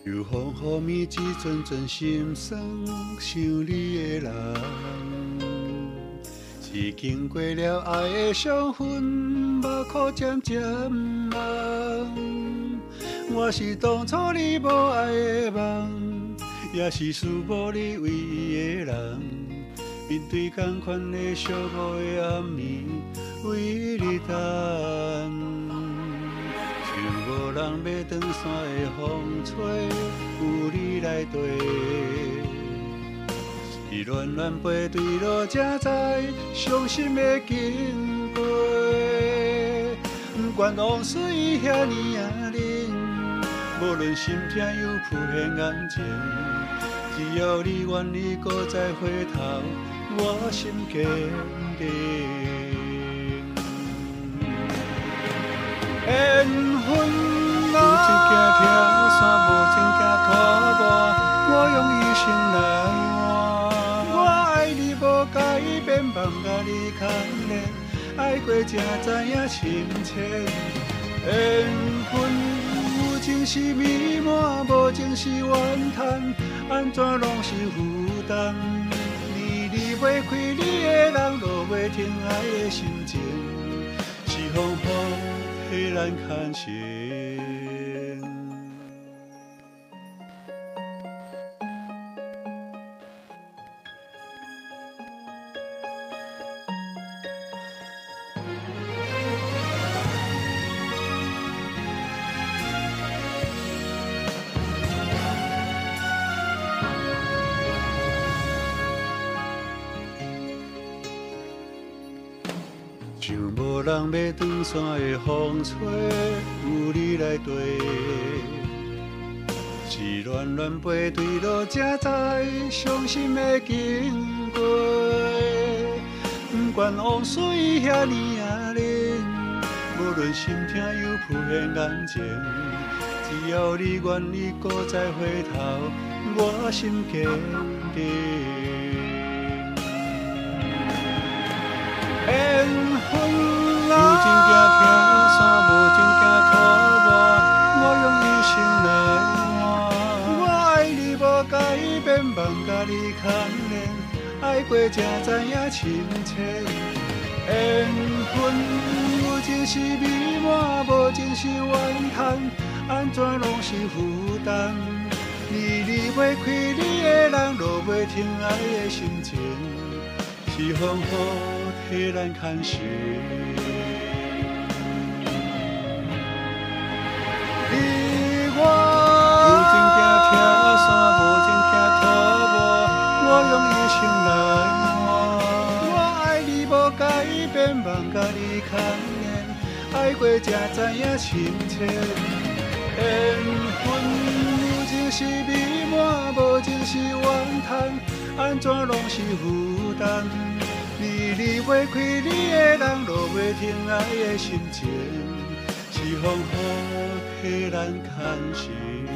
又风雨一阵阵心酸，想你的人，是经过了爱的伤痕，目眶渐渐红。我是当初你无爱的梦，也是思无你唯一的人。面对同款的寂寞的暗暝，为你等。像无人要登山的风吹，有你来跟。是恋恋背对路，才知伤心的经过。不管往事已遐尼啊冷，无论心痛又浮现眼前，只要你愿意搁再回头，我心坚定。缘分啊，有情行跳伞，无情行拖磨，我用一生来换。我爱你无改变，梦甲你牵连，爱过才知影深浅。缘分有情是美满，无情是怨叹，安怎拢是负担。离袂开你的人，落袂停爱的心情，是风雨。替咱牵线，像无人要登山的风吹，有你来跟。是恋恋背对路，才知伤心的经过。不管往事已遐尼啊冷，无论心痛又浮现眼前，只要你愿意搁再回头，我心坚定。缘分啊，有情行跳伞，无情行拖磨，我用一生来换。我爱你无改变，梦甲你牵连，爱过才知影深浅。缘分有情是美满，无情是怨叹，安怎拢是负担。离袂开你的人，落袂停爱的心情，是风雨。替咱牵线，你我有情行跳伞，无情行拖磨，我用一生来换。我爱你无改变，梦甲你牵连，爱过才知影深浅。缘分有情是美满，无情是怨叹，安怎拢是负担。离袂开你的人，落袂停爱的心情，是风雨替咱牵线。